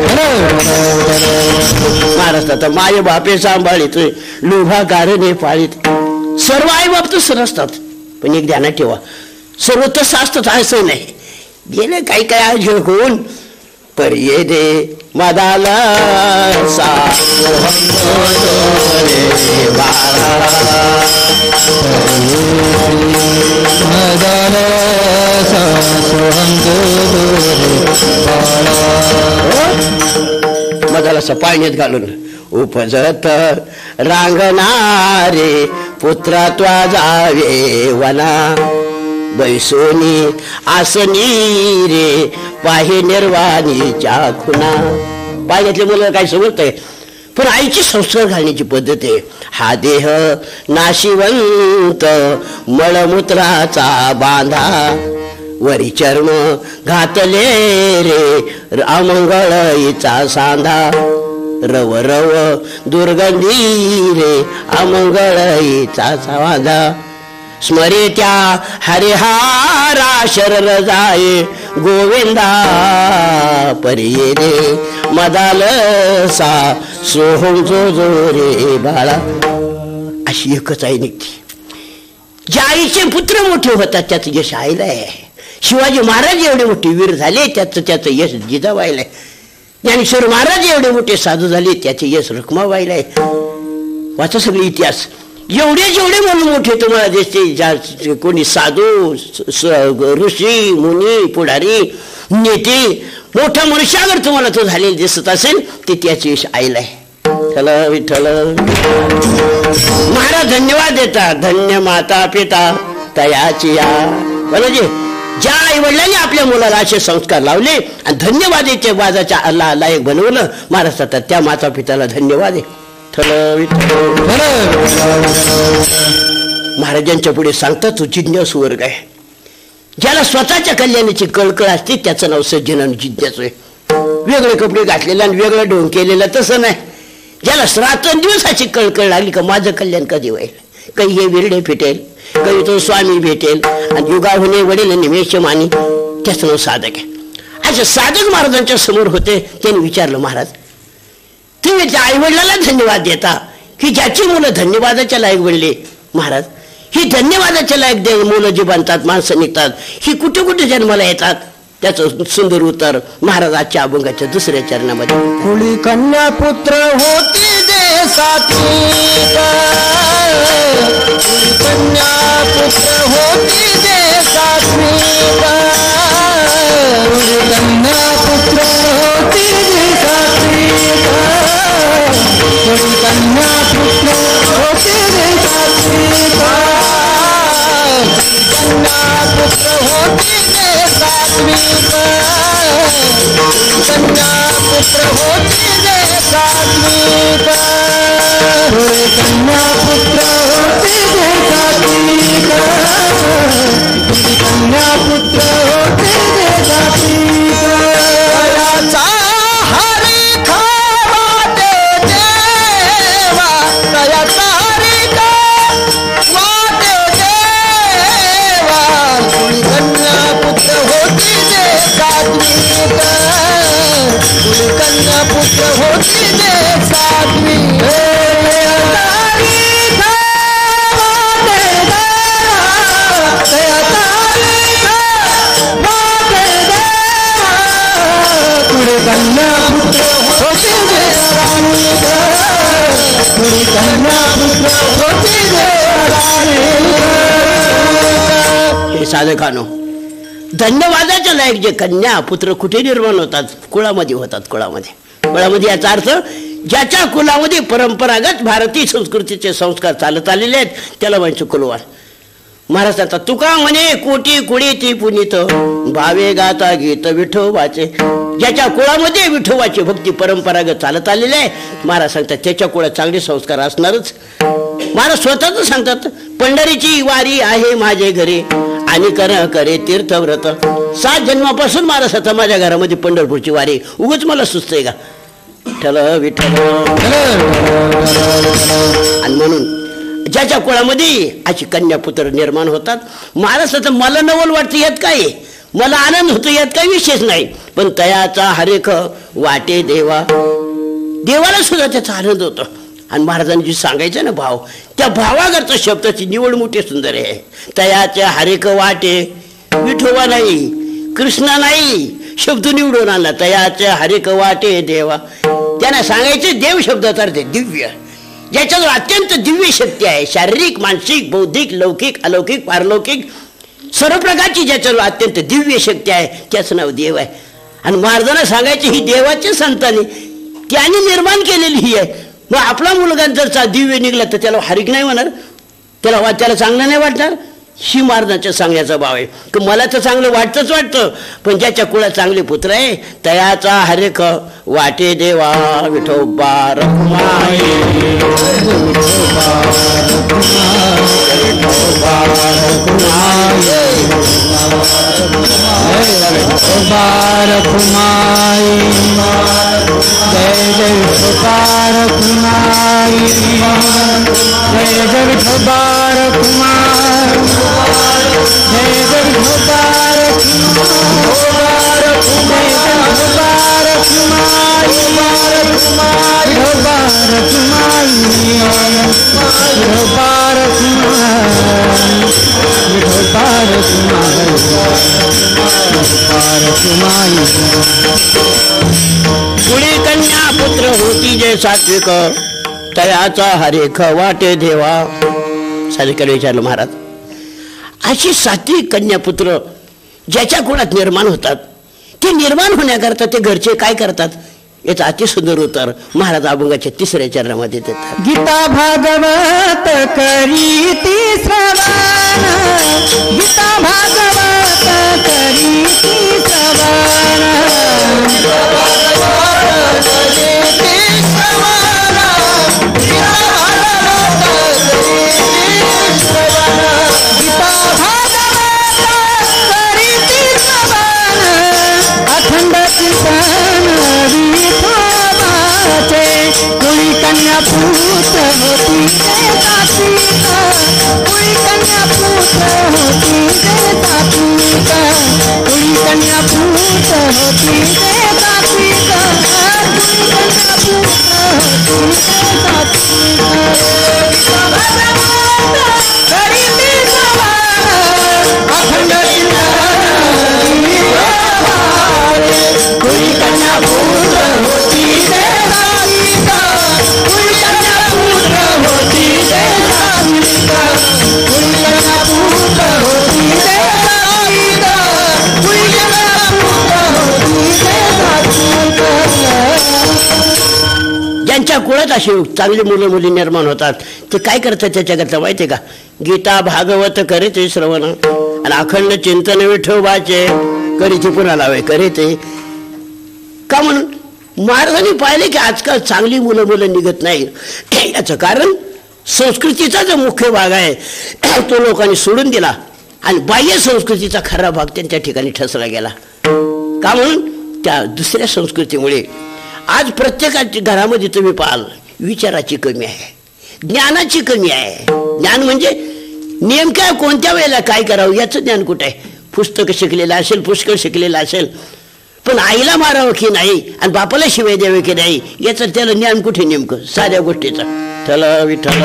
Speaker 1: महाराष्ट्रात माय बापे सांभाळीत लोभा कारणे पाळीत. सर्व आई बाप तसं नसतात, पण एक ध्यानात ठेवा सर्व तसं असतात असं नाही. गेले काही काय आज होऊन पर्ये दे मदाला मदाला पाण्यात घालून उपजत रांगणारे पुत्रा त्वा जावे वना बैसोनी आसनी रे पाहे निर्वाणीच्या खुना. पाहिल्यातल्या मुलाला काय समजतंय, पण आईची संस्कार घालण्याची पद्धत आहे. हा देह नाशिवंत मळमूत्राचा बांधा वरी चर्म घातले रे अमंगळीचा सांधा रव रव दुर्गंधी रे अमंगळीचा सांधा स्मरे त्या हरिहारा शरण जाये गोविंदा परिये रे मदाल सा सोहम जो जो रे बाळा. अशी एकच आई निघते. ज्या आईचे पुत्र मोठे होतात त्याचं यश आईला आहे. शिवाजी महाराज एवढे मोठे वीर झाले त्याचं त्याचं यश जिजाबाईला आहे. ज्ञानेश्वर महाराज एवढे मोठे साधू झाले त्याचे यश रखमाबाईला आहे. वाचा सगळे इतिहास. एवढे जेवढे म्हणून मोठे तुम्हाला दिसते कोणी साधू ऋषी मुनी पुढारी नेते मोठा मनुष्यावर तुम्हाला तो झालेला दिसत असेल ते त्याचे यश आईला आहे. चला विठ्ठल महाराज धन्यवाद देतात. धन्य माता पिता तयाची या म्हणजे ज्या आई वडिलांनी आपल्या मुलाला असे संस्कार लावले आणि धन्यवादाच्या वादाच्या लायक बनवलं महाराष्ट्रात त्या माता पिताला धन्यवाद आहे. महाराजांच्या पुढे सांगतात तो जिज्ञासू वर्ग आहे. ज्याला स्वतःच्या कल्याणाची कळकळ असते त्याचं नाव सज्जन जिज्ञासू आहे. वेगळे कपडे घातलेला आणि वेगळं ढोंग केलेला तसं नाही. ज्याला रात्रंदिवसाची कळकळ लागली का माझं कल्याण कधी होईल, काही हे विरडे फिटेल, काही तो स्वामी भेटेल आणि युगाहुने वडील निमेष मानी, त्याचं नाव साधक आहे. असे साधक महाराजांच्या समोर होते. त्यांनी विचारलं महाराज तुम्ही त्या आई वडिलाला धन्यवाद देता की ज्याची मुलं धन्यवादाच्या लायक बनले. महाराज ही धन्यवादाच्या लायक मुलं जी बनतात माणसं निघतात ही कुठे कुठे जन्माला येतात. त्याचं सुंदर उत्तर महाराजाच्या अभंगाच्या दुसऱ्या चरणामध्ये.
Speaker 2: कुळी कन्या पुत्र होती जे सात्विक, कुळी कन्या पुत्र होती जे सात्विक, कुळी कन्या पुत्र होती जे सात्विक, कुळी कन्या पुत्र होती जे सात्विक, कन्या पुत्र होती जे सात्विक, कन्या पुत्र होती जे सात्विक, कन्या पुत्र होती जे सात्विक, कन्या पुत्र होती जे सात्विक. तयाचा हरी खावाटे देवा, तयाचा हरी खावाटे देवा, कन्या पुत्र होती जे सात्विक, कन्या पुत्र होती जे सात्विक. कन्या पुत्र होती जे सात्विक, कन्या पुत्र होती जे सात्विक.
Speaker 1: हे साधकानो, धन्यवादाच्या लायक जे कन्या पुत्र कुठे निर्माण होतात? कुळामध्ये होतात. कुळामध्ये. कुळामध्ये याचा अर्थ ज्याच्या कुलामध्ये परंपरागत भारतीय संस्कृतीचे संस्कार चालत आलेले आहेत त्याला म्हणजे कुलवार. महाराष्ट्रात तुका म्हणे कोटी कुडी ती पुनीत, भावे गाता गीत विठोबाचे. ज्याच्या कुळामध्ये विठोबाची भक्ती परंपरागत चालत आलेली आहे महाराज सांगतात त्याच्या कुळात चांगले संस्कार असणारच. महाराज स्वतःच सांगतात पंढरीची वारी आहे माझे घरी आणि कर करे तीर्थव्रत. सात जन्मापासून महाराज आता माझ्या घरामध्ये पंढरपूरची वारी. उगाच मला सुचतंय का? ठल विठ्ठल. आणि म्हणून ज्याच्या कुळामध्ये अशी कन्यापुत्र निर्माण होतात. महाराष्ट्राचं मला नवल वाटतं यात काय, मला आनंद होतो यात काही विशेष नाही, पण तयाचा हरेख वाटे देवा, देवाला सुद्धा त्याचा आनंद होतो. आणि महाराजांनी जे सांगायचं ना भाव, त्या भावागरचं शब्दाची निवड मोठी सुंदर आहे. तयाच्या हरेख वाटे, विठोबा नाही, कृष्णा नाही, शब्द निवडून आणला. तयाच्या हरेख वाटे देवा. त्यांना सांगायचे देव शब्दाचा अर्थ दिव्य, ज्याच्यावर अत्यंत दिव्य शक्ती आहे. शारीरिक, मानसिक, बौद्धिक, लौकिक, अलौकिक, पारलौकिक सर्व प्रकारची ज्याच्यावर अत्यंत दिव्य शक्ती आहे त्याचं नाव देव आहे. आणि महाराजांना सांगायची ही देवाच्या संतांनी त्याने निर्माण केलेली ही आहे. मग आपला मुलगा जर दिव्य निघला तर त्याला हरिक नाही होणार, त्याला त्याला चांगलं नाही वाटणार. ही महाराजांच्या सांगण्याचा भाव आहे की मला तर चांगलं वाटतंच वाटतं, पण ज्याच्या कुळात चांगले पुत्र आहे तयाचा हरेक वाटे देवा विठोबा रखुमाई.
Speaker 2: जय जय विठोबा रखुमाई, जय जय विठोबा रखुमाई, जय जय विठोबा
Speaker 1: कुळी कन्या पुत्र होती जे सात्विक, तयाचा हरेख वाटे देवा. साधिकाला विचारलं महाराज, अशी सात्विक कन्यापुत्र ज्याच्या कुळात निर्माण होतात ते निर्माण होण्याकरता ते घरचे काय करतात याचं अतिसुंदर उत्तर महाराज अभंगाच्या तिसऱ्या चरणामध्ये देतात.
Speaker 2: गीता भागवत करीती श्रवण, गीता भागवत करीती श्रवण, गीता भागवत करीती श्रवण, गीता भागवत करीती श्रवण, गीता भागवत करीती श्रवण, अखंड कीर्तन विठोबाचे. कुळी कन्या पुत्र होती जे सात्विक, कुळी कन्या पुत्र होती जे सात्विक, कुळी कन्या पुत्र होती जे सात्विक, कुळी कन्या पुत्र होती जे सात्विक. करीती श्रवण, अखंड कीर्तन विठोबाचे.
Speaker 1: अशी चांगली मुलं मुली निर्माण होतात. ते काय करतात त्याच्याकरता माहिती आहे का? गीता भागवत करे ते श्रवण आणि अखंड चिंतन विठोबाचे करीचे पुन्हा लावे करे ते. का म्हणून महाराजांनी पाहिले की आजकाल चांगली मुलं मुलं निघत नाही. याचं कारण संस्कृतीचा जो मुख्य भाग आहे तो लोकांनी सोडून दिला आणि बाह्य संस्कृतीचा खरा भाग त्यांच्या ठिकाणी ठसला गेला. का म्हणून त्या दुसऱ्या संस्कृतीमुळे आज प्रत्येकाच्या घरामध्ये तुम्ही पाहाल विचाराची कमी आहे, ज्ञानाची कमी आहे. ज्ञान म्हणजे नेमक्या कोणत्या वेळेला काय करावं याचं ज्ञान कुठं आहे? पुस्तकं शिकलेलं असेल, पुष्कळ शिकलेलं असेल, पण आईला मारावं की नाही आणि बापाला शिवाय द्यावे की नाही याचं त्याला ज्ञान कुठे नेमकं साध्या गोष्टीचं. चला विठ्ठल.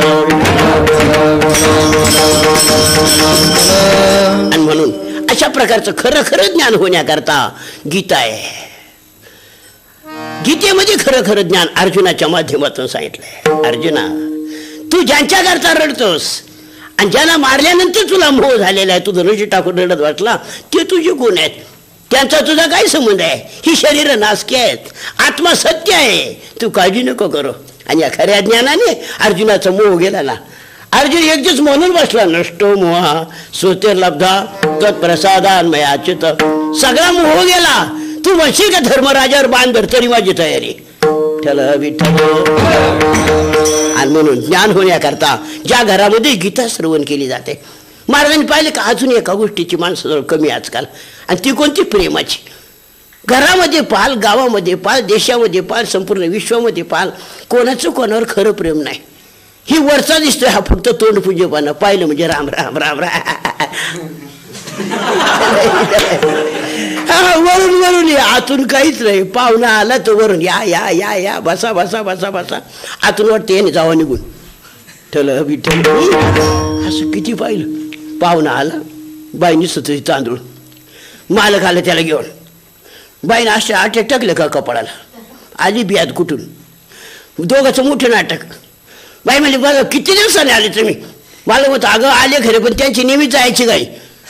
Speaker 1: आणि म्हणून अशा प्रकारचं खरं खरं ज्ञान होण्याकरता गीता आहे. गीतेमध्ये खरं खरं ज्ञान अर्जुनाच्या माध्यमातून सांगितलंय. अर्जुना, तू ज्यांच्याकरता रडतोस आणि ज्यांना मारल्यानंतर तुला मोह झालेला आहे, तू धनुष्य टाकून रडत वाटला, ते तुझे गुण आहेत, त्यांचा तुझा काय संबंध आहे? ही शरीर नासकी आहेत, आत्मा सत्य आहे, तू काळजी नको करू. आणि या खऱ्या ज्ञानाने अर्जुनाचा मोह गेला ना. अर्जुन एक दिवस म्हणून बसला, नष्टो मोहा स्वतेर्लब्धा तत्प्रसादान्मय अच्युत. सगळा मोह गेला. तू म्हणशील का धर्मराजावर बाण धर, तरी माझी तयारी. ठल विठ्ठल. आणि म्हणून ज्ञान होण्याकरता ज्या घरामध्ये गीता श्रवण केली जाते, महाराजांनी पाहिले का अजून एका गोष्टीची माणसाजवळ कमी आजकाल, आणि ती कोणती? प्रेमाची. घरामध्ये पाल, गावामध्ये पाल, देशामध्ये पाल, संपूर्ण विश्वामध्ये पाल, कोणाचं कोणावर खरं प्रेम नाही. ही वरचा दिसतोय हा फक्त तोंड पूजेपणा, पाहिलं म्हणजे राम राम राम राम. हा वरून वरून या, आतून काहीच नाही. पाहुणा आला तर वरून या या या या बसा बसा बसा बसा, आतून वाटते याने जावा निघून. ठल विठ्ठल. असं किती पाहिलं. पाहुणा आला, बाईनी सुतळी तांदूळ, मालक आलं त्याला घेऊन, बाईनं असे आटे टाकले का कपाळाला, आली बियात कुठून. दोघांचं मोठं नाटक. बाई म्हणजे बघा किती दिवसाने आले तुम्ही. मला होतं अगं आले खरे, पण त्यांची नेहमी जायची गाई.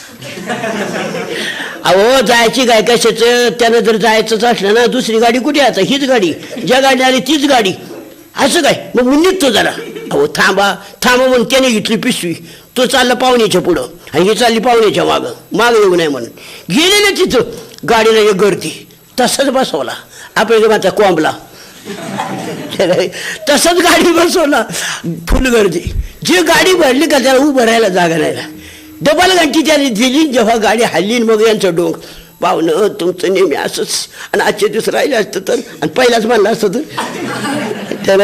Speaker 1: अहो जायची गाय कशाचं? त्यानं जर जायचंच असलं ना, दुसरी गाडी कुठे? आता हीच गाडी, ज्या गाडी आली तीच गाडी. असं काय? मग निघतो जरा. अहो थांबा थांबा म्हणून त्याने घेतली पिशवी, तो चालला पाहुण्याच्या पुढं आणि ही चालली पाहुण्याच्या मागं, मागं येऊ नये म्हणून. गेले ना तिथं, गाडीला एक गर्दी, तसंच बसवला आपल्या माझा कोंबला. तसंच गाडी बसवला, फुल गर्दी. जी गाडी भरली का त्याला उभं राहायला जागा नाही. डबल घंटी त्याने दिली. जेव्हा गाडी हल्ली मग यांचं डोंग, पाहुणं तुमचं नेहमी असंच, आणि आजच्या दिवस राहिलं असतं तर, आणि पहिलाच म्हणलं असतं तर त्याला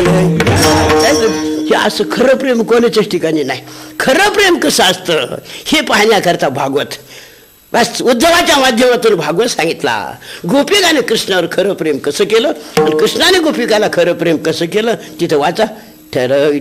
Speaker 1: हे असं खरं प्रेम कोणाच्याच ठिकाणी नाही. खरं प्रेम कसं असतं हे पाहण्याकरता भागवत, बस उद्धवाच्या माध्यमातून भागवत सांगितला. गोपिकाने कृष्णावर खरं प्रेम कसं केलं आणि कृष्णाने गोपिकाला खरं प्रेम कसं केलं तिथं वाचा. ठरव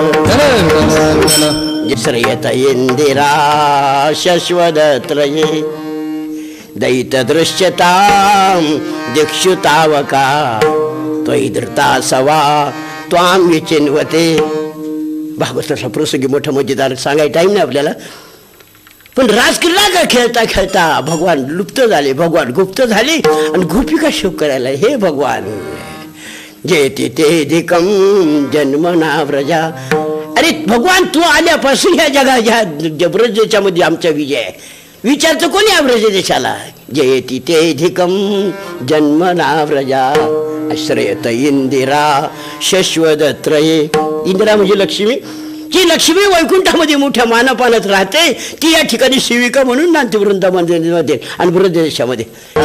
Speaker 1: श्रयत इंदिरा शश्वदत्रये दैत दृश्यताम दीक्षुतावका त्वयि धृता सवा त्वाम विचिन्वते. भागवताचा प्रसंगी मोठा मजेदार सांगायला टाईम नाही आपल्याला, पण राजक्रीडा का खेळता खेळता भगवान लुप्त झाले, भगवान गुप्त झाले आणि गोपिका शोक करायला. हे भगवान जेते ते धिकम जन्मना व्रजा. अरे भगवान तू आल्यापासून ह्या जगा ब्रज देशामध्ये आमचा विजय आहे. विचारतो कोणी या ब्रज देशाला? जयती ते धिकम जन्मना व्रजा आश्रयत इंदिरा शश्वदत्रये. इंदिरा म्हणजे लक्ष्मी. जी लक्ष्मी वैकुंठामध्ये मोठ्या मानापानात राहते, ती या ठिकाणी सेविका म्हणून नांदते वृंदावनमध्ये आणि ब्रज देशामध्ये.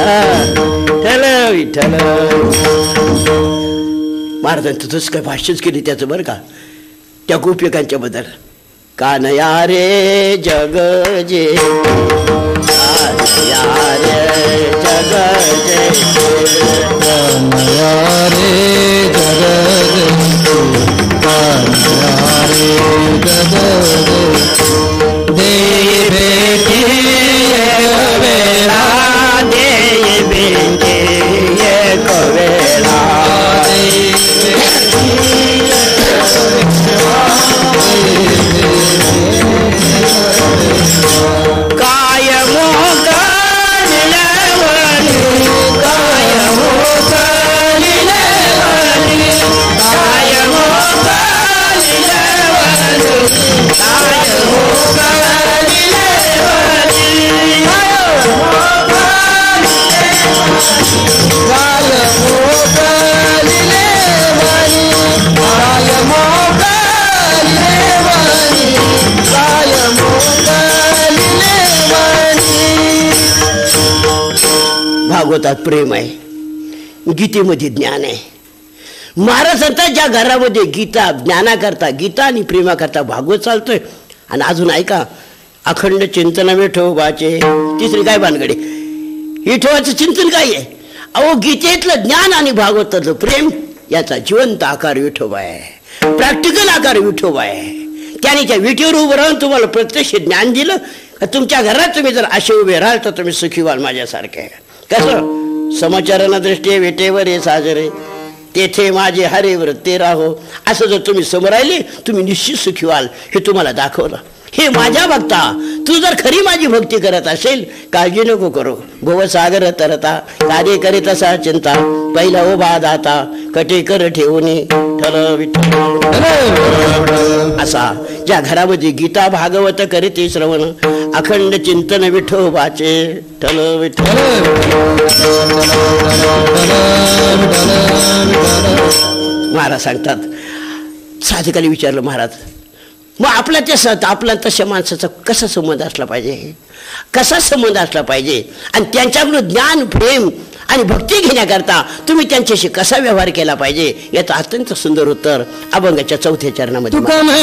Speaker 1: विठ्ठल महाराजांनी तसंच काय भाष्यच केली त्याचं बरं का, त्या गोपिकांच्या बद्दल. कानया रे जग जे, कानया रे जग जे,
Speaker 2: कानया रे जग जे, कानया रे जग जे. दे बेटी एक वेळा,
Speaker 1: दे बेटी एक वेळा, काय मोग निलवणी, काय मोग निलवणी, काय भागवतात प्रेम आहे, गीतेमध्ये ज्ञान आहे. महाराज सांगतात ज्या घरामध्ये गीता ज्ञानाकरता, गीता आणि प्रेमाकरता भागवत चालतोय. आणि अजून ऐका, अखंड चिंतन विठोबाचे. तिसरी काय भानगडे, विठोबाचं चिंतन काय आहे? अहो गीतेतलं ज्ञान आणि भागवतातलं प्रेम याचा जिवंत आकार विठोबा आहे, प्रॅक्टिकल आकार विठोबा आहे. त्याने त्या विठीवर उभं राहून तुम्हाला प्रत्यक्ष ज्ञान दिलं. तुमच्या घरात तुम्ही जर असे उभे राहाल तर तुम्ही सुखी व्हाल माझ्यासारखे. कसं? समचरण दृष्टी विटेवर हे साजरे, तेथे माझे हरे वृत्ते राहो. असं जर तुम्ही समोर राहिले तुम्ही निश्चित सुखी व्हाल. हे तुम्हाला दाखवलं. हे माझ्या भक्ता, तू जर खरी माझी भक्ती करत असेल, काळजी नको करू. भवसागर तरता कार्य करीत असा चिंता, पहिला उभा दाता कटेकर ठेवून ठल विठ्ठल. असा ज्या घरामध्ये गीता भागवत करीते श्रवण, अखंड चिंतन विठोबाचे ठल विठ्ठल. महाराज सांगतात, साधकाने विचारलं, महाराज मग आपला त्या आपला तशा माणसाचा कसा संबंध असला पाहिजे, कसा संबंध असला पाहिजे, आणि त्यांच्याकडून ज्ञान प्रेम आणि भक्ती घेण्याकरता तुम्ही त्यांच्याशी कसा व्यवहार केला पाहिजे, याचं अत्यंत सुंदर उत्तर अभंगाच्या चौथ्या चरणामध्ये.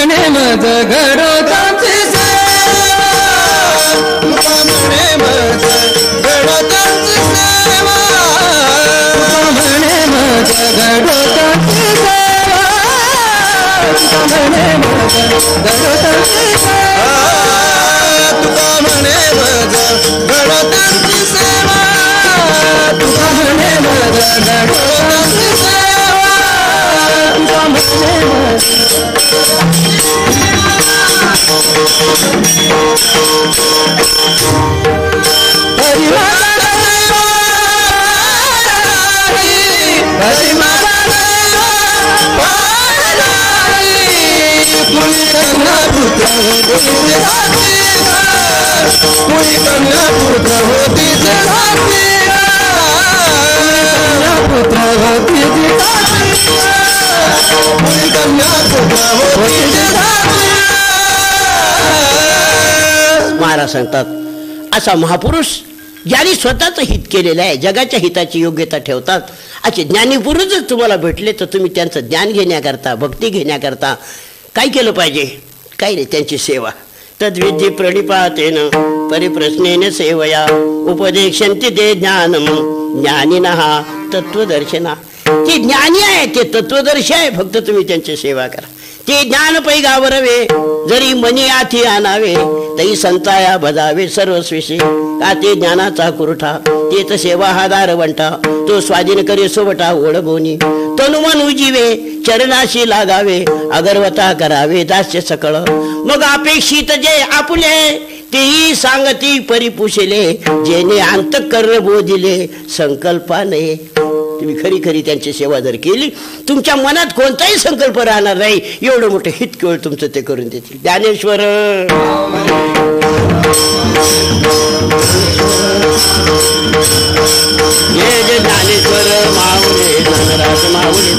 Speaker 1: महाराज सांगतात, असा महापुरुष ज्यांनी स्वतःचं हित केलेलं आहे, जगाच्या हिताची योग्यता ठेवतात, असे ज्ञानी पुरुष जर तुम्हाला भेटले तर तुम्ही त्यांचं ज्ञान घेण्याकरता, भक्ती घेण्याकरता काय केलं पाहिजे? काही नाही, त्यांची सेवा. तद्विधी प्रणिपातेन परिप्रश्नेन सेवया उपदेशन्ति ते ज्ञानम ज्ञानिनः तत्वदर्शना. ते ज्ञानी आहे, ते तत्वदर्शी आहे, फक्त तुम्ही त्यांची सेवा करा. ते ज्ञान पैगावरवे जरी मनी आथी आणावे, तई संताया बजावे सर्वस्विषी. का ते ज्ञानाचा कुरठा, तेच सेवा हा दारवंटा, तो स्वाधीन करे सोबटा ओळगोनी. तनुमन उजीवे चरणाशी लागावे, अगरवता करावे दास्य सकळ. मग अपेक्षित जे आपुले, तेही सांगती परिपुषले, जेने अंतःकरण बोधिले संकल्पाने. तुम्ही खरी खरी त्यांची सेवा जर केली, तुमच्या मनात कोणताही संकल्प राहणार नाही. एवढं मोठं हित केवळ तुमचं ते करून देतील. ज्ञानेश्वर जय जय ज्ञानेश्वर माऊली धनराज माऊली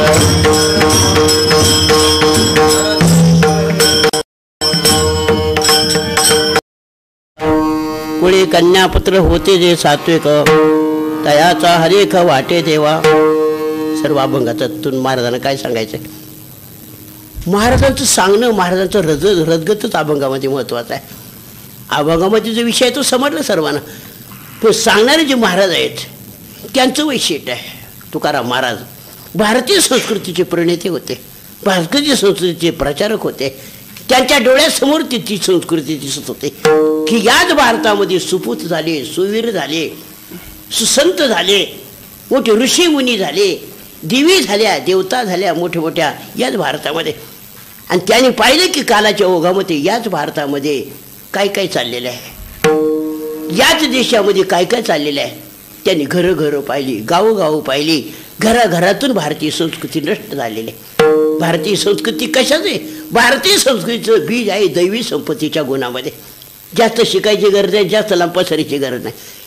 Speaker 1: कुळी कन्यापुत्र होते जे सात्विक, तयाचा हरेख वाटे देवा. सर्व अभंगातून महाराजांना काय सांगायचं? महाराजांचं सांगणं, महाराजांचं रज रजगतच अभंगामध्ये महत्वाचं आहे. अभंगामध्ये जो विषय आहे तो समजला सर्वांना, पण सांगणारे जे महाराज आहेत त्यांचं वैशिष्ट्य आहे. तुकाराम महाराज भारतीय संस्कृतीचे प्रणेते होते, भारतीय संस्कृतीचे प्रचारक होते. त्यांच्या डोळ्यासमोर ती संस्कृती दिसत होते की याच भारतामध्ये सुपूत झाले, सुवीर झाले, सुसंत झाले, मोठे ऋषी मुनी झाले, देवी झाल्या, देवता झाल्या मोठ्या मोठ्या याच भारतामध्ये. आणि त्याने पाहिलं की कालाच्या ओघामध्ये याच भारतामध्ये काय काय चाललेलं आहे, याच देशामध्ये काय काय चाललेलं आहे. त्यांनी घरं घरं पाहिली, गावोगाव पाहिली. घराघरातून भारतीय संस्कृती नष्ट झालेली आहे. भारतीय संस्कृती कशाच आहे? भारतीय संस्कृतीचं बीज आहे दैवी संपत्तीच्या गुणामध्ये. जास्त शिकायची गरज आहे, जास्त लांब पसरायची गरज नाही.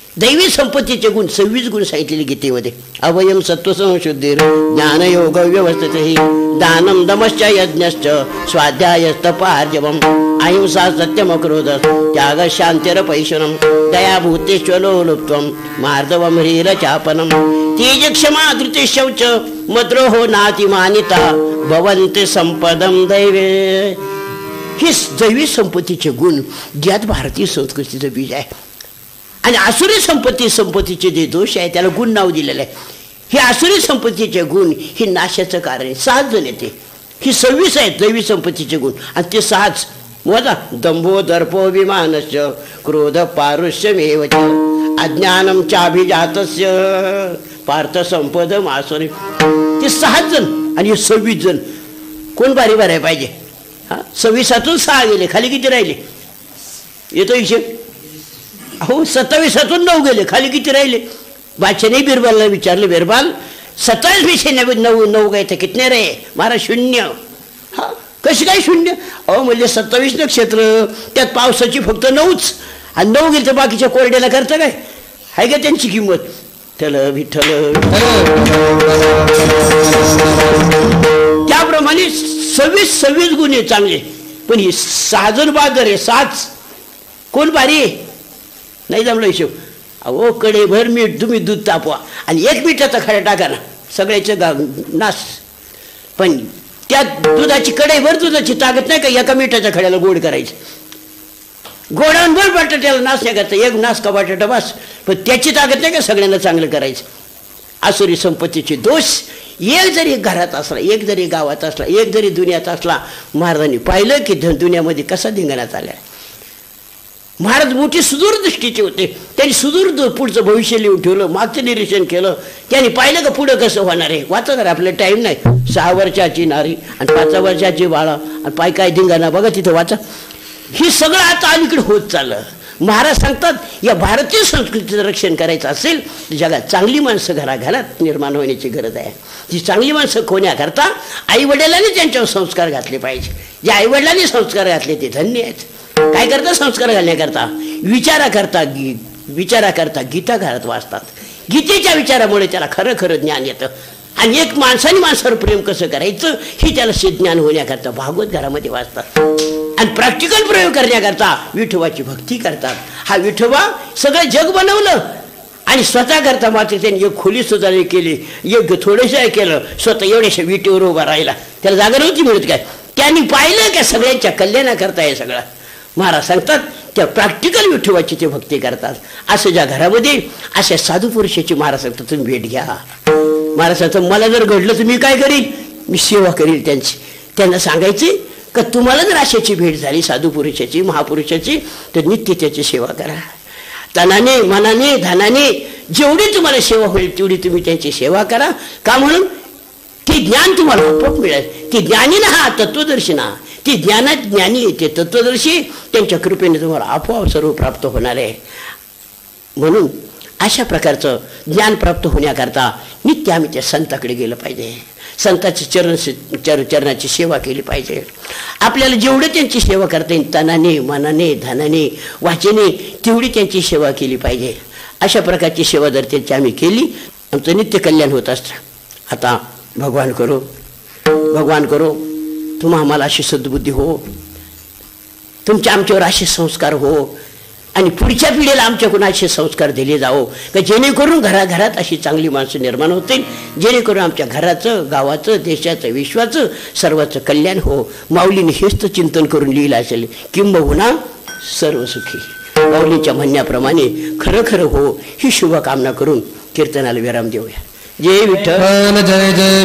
Speaker 1: दैवी संपत्तीचे गुण सव्वीस गुण सांगितलेले गीतेमध्ये. अवयम सत्वसंशुद्धीर ज्ञानयोग व्यवस्थितही दानम दमश्च यज्ञश्च स्वाध्याय तपार्जवम अहिंसा सत्यम क्रोध त्याग शांतिरपैशनम दया भूतेश्वलोलुप्त्वम मार्दवम ह्रीरचापनम तेज क्षमा धृती शौच मद्रोहो नातिमानिता भवन्ति संपदम दैवे. ही दैवी संपत्तीचे गुण ज्यात भारतीय संस्कृतीचं बीज आहे. आणि आसुरी संपत्ती संपत्तीचे जे दोष आहे त्याला गुण नाव दिलेलं आहे. हे आसुरी संपत्तीचे गुण हे नाशाचं कारण आहे. सहाच जण येते. ही सव्वीस आहेत दैवी संपत्तीचे गुण आणि ते सहाच मोजा. दंभो दर्पो विमानश्च क्रोध पारुष्यमेव च अज्ञानम चाभिजातस्य पार्थ संपदम आसुरी. ते सहाच जण आणि हे सव्वीस जण कोण बारी भराय पाहिजे. हा सव्वीसातून सहा गेले खाली किती राहिले येतो हिशेब. अहो सत्तावीसातून नऊ गेले खाली किती राहिले. बादशाने बिरबलला विचारले बिरबल सत्तावीस विषय नऊ नऊ गए थे कितने रहे. मारा शून्य. हा कशी काय शून्य. अहो म्हणजे सत्तावीस नक्षत्र त्यात पावसाची फक्त नऊच आणि नऊ गेले तर बाकीच्या कोरड्याला करतं काय आहे का त्यांची किंमत. ठल विठ्ठल. त्याप्रमाणे सव्वीस सव्वीस गुण आहे चांगले पण ही सहा जण बादर आहे. साच कोण बारी आहे नाही जमलं हिशोब. अहो कडेभर मीठ तुम्ही दूध तापवा आणि एक मिठाचा खडा टाका ना सगळ्याचं गा नास. पण त्या दुधाची कडेभर दुधाची ताकद नाही का एका मिठाच्या खड्याला गोड करायचं. गोडांवर बटाट्याला नास नाही करायचं. एक नास का बटाटा बस पण त्याची ताकद नाही का सगळ्यांना चांगलं करायचं. आसुरी संपत्तीचे दोष एक जरी घरात असला एक जरी गावात असला एक जरी दुनियात असला महाराजांनी पाहिलं की दुनियामध्ये कसा धिंगाणात आल्या. महाराज मोठी सुदूर दृष्टीचे होते. त्यांनी सुदूर पुढचं भविष्य लिहून ठेवलं मागचं निरीक्षण केलं. त्यांनी पाहिलं का पुढं कसं होणार आहे. वाचा जरा आपलं टाईम नाही. सहा वर्षाची नारी आणि पाच वर्षाची बाळा आणि पाय काय धिंगाणा बघा तिथं वाचा. ही सगळं आता अलीकडे होत चाललं. महाराज सांगतात या भारतीय संस्कृतीचं रक्षण करायचं असेल तर जगात चांगली माणसं घराघरात निर्माण होण्याची गरज आहे. ती चांगली माणसं कोण्याकरता आई वडिलांनी त्यांच्यावर संस्कार घातले पाहिजे. ज्या आई वडिलांनी संस्कार घातले ते धन्य आहेत. काय करता संस्कार घालण्याकरता विचारा करता गी विचारा करता गीता घरात वाचतात. गीतेच्या विचारामुळे त्याला खरं खरं ज्ञान येतं. आणि एक माणसाने माणसावर प्रेम कसं करायचं हे त्याला ज्ञान होण्याकरता भागवत घरामध्ये वाचतात. आणि प्रॅक्टिकल प्रयोग करण्याकरता विठोबाची भक्ती करतात. हा विठोबा सगळं जग बनवलं आणि स्वतः करता मात्र त्यांनी एक खोली सुद्धा नाही केली. योग्य थोडंसं केलं स्वतः एवढ्याशा विटेवर उभा राहिला. त्याला जागा नव्हती मिळत काय. त्यांनी पाहिलं का सगळ्यांच्या कल्याणाकरता हे सगळं. महाराज सांगतात त्या प्रॅक्टिकल विठोबाची ते भक्ती करतात. असं ज्या घरामध्ये अशा साधू पुरुषाची महाराज सांगतात तुम्ही भेट घ्या. महाराज सांगतात मला जर घडलं तर मी काय करीन मी सेवा करीन त्यांची. त्यांना सांगायचे का तुम्हाला जर अशाची भेट झाली साधू पुरुषाची महापुरुषाची तर नित्य त्याची सेवा करा. तनाने मनाने धनाने जेवढी तुम्हाला सेवा होईल तेवढी तुम्ही त्यांची सेवा करा. का म्हणून ती ज्ञान तुम्हाला आपोआप मिळेल. ती ज्ञानी ना हा तत्वदर्शी ना ती ज्ञानात ज्ञानी येते तत्वदर्शी त्यांच्या कृपेने तुम्हाला आपोआप सर्व प्राप्त होणार आहे. म्हणून अशा प्रकारचं ज्ञान प्राप्त होण्याकरता नित्य आम्ही त्या संताकडे गेलं पाहिजे. संताची चरण चर चरणाची सेवा केली पाहिजे. आपल्याला जेवढं त्यांची सेवा करता येईल तनाने मनाने धनाने वाचेने तेवढी त्यांची सेवा केली पाहिजे. अशा प्रकारची सेवा जर त्यांची आम्ही केली आमचं नित्य कल्याण होत असतं. आता भगवान करो भगवान करो तुम्हा आम्हाला अशी सद्बुद्धी हो. तुमच्या आमच्यावर असे संस्कार हो आणि पुढच्या पिढीला आमच्याकडून असे संस्कार दिले जावो का जेणेकरून घराघरात अशी चांगली माणसं निर्माण होतील. जेणेकरून आमच्या घराचं गावाचं देशाचं विश्वाचं सर्वाचं कल्याण हो. माऊलीने हेच तर चिंतन करून लिहिलं असेल किंबहुना सर्व सुखी. माऊलीच्या म्हणण्याप्रमाणे खरं खरं हो ही शुभकामना करून कीर्तनाला विराम देऊया. जय विठ्ठल
Speaker 2: जय जय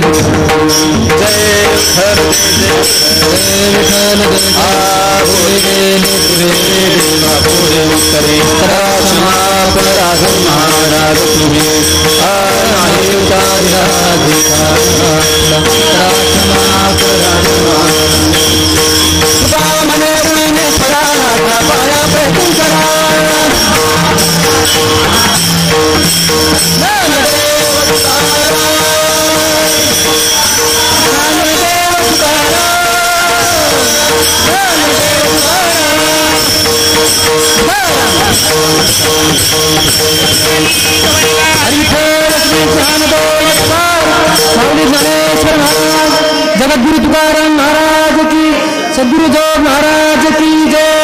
Speaker 2: Hey! स्वामी ज्ञानेश्वर महाराज, जगत गुरु तुकाराम महाराज की, सद्गुरु देव महाराज की जय।